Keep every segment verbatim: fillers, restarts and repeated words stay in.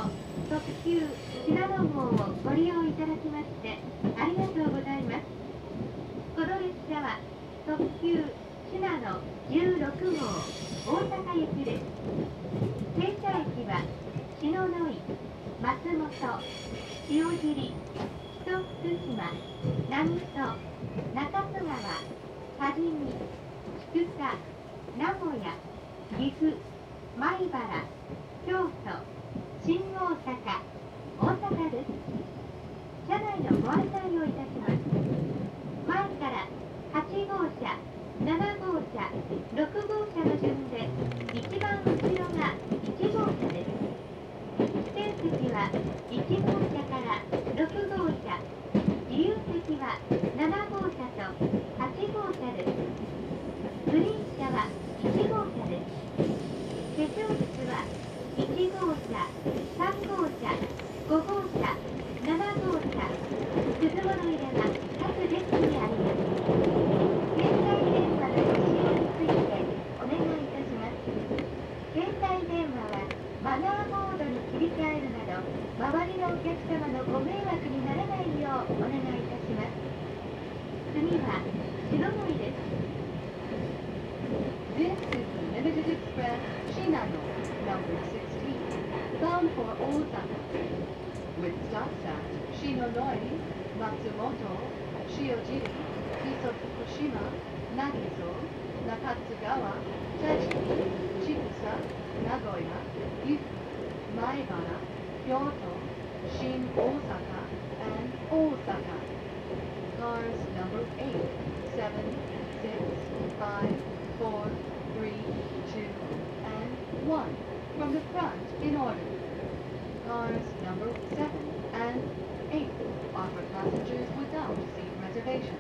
特急信濃号をご利用いただきましてありがとうございます。この列車は特急信濃じゅうろくごう大阪行きです。停車駅は篠ノ井、松本、塩尻、一福島、南砺、中津川、多治見、千種、名古屋、岐阜、米原、京都、新大阪、大阪です。車内のご案内をいたします。前からはちごうしゃ、ななごうしゃ、ろくごうしゃの順で一番後ろがいちごうしゃです。指定席はいちごうしゃからろくごうしゃ、自由席はななごうしゃとはちごうしゃです。グリーン車はいちごうしゃです。化粧室はいちごうしゃ、さんごうしゃ、ごごうしゃ、ななごうしゃ、くず物入れは各デスクにあります。携帯電話の使用についてお願いいたします。携帯電話はマナーモードに切り替えるなど、周りのお客様のご迷惑にならないようお願いいたします。次は篠ノ井です。This is the Limited Express Shinano, number sixteen, bound for Osaka, with stops at Shinonoi, Matsumoto, Shiojiri, Isofukushima, Nagizo, Nakatsugawa, Tajimi, Chikusa, Nagoya, Yufu, Maibara, Kyoto, Shin Osaka, and Osaka. Cars number eight, seven, six, five, four, three, two, and one from the front in order. Cars number seven and eight are for passengers without seat reservation.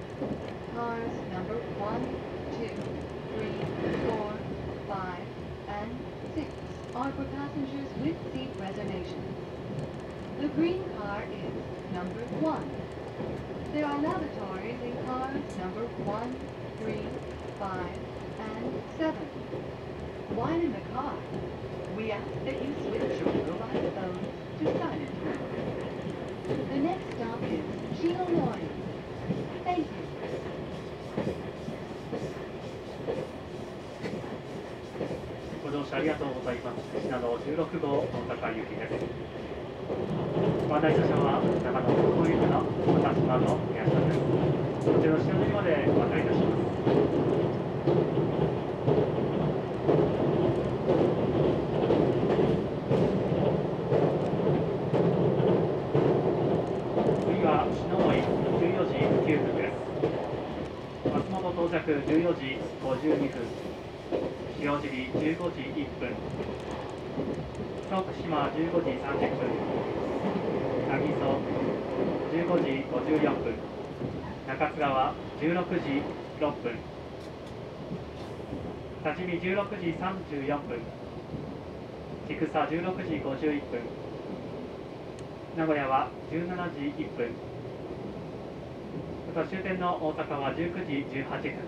Cars number one, two, three, four, five, and six are for passengers with seat reservations. The green car is number one. There are lavatories in cars number one, three, five, and seven. While in the car, we ask that you switch your mobile phone to silent mode. The next stop is Shinonoi. Thank you. ご乗車ありがとうございます。信濃じゅうろくごう大阪行きです。ご案内いたしは長野国行きの私島の宮下です。こちらの下乗りまでご案内いたします。次は篠ノ井じゅうよじきゅうふんです。松本到着じゅうよじごじゅうにふん、塩尻じゅうごじいっぷん、徳島じゅうごじさんじゅっぷん、渚じゅうごじごじゅうよんぷん、中津川じゅうろくじろっぷん、多治見じゅうろくじさんじゅうよんぷん、千種じゅうろくじごじゅういっぷん、名古屋はじゅうしちじいっぷん、また終点の大阪はじゅうくじじゅうはっぷんです。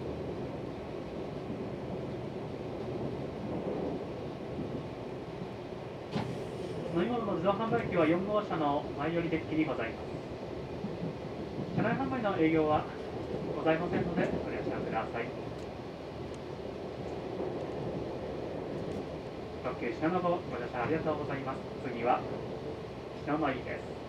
飲み物の自動販売機はよんごうしゃの前寄りデッキにございます。車内販売の営業はございませんのでご了承ください。特急信濃号ご乗車ありがとうございます。次は篠ノ井です。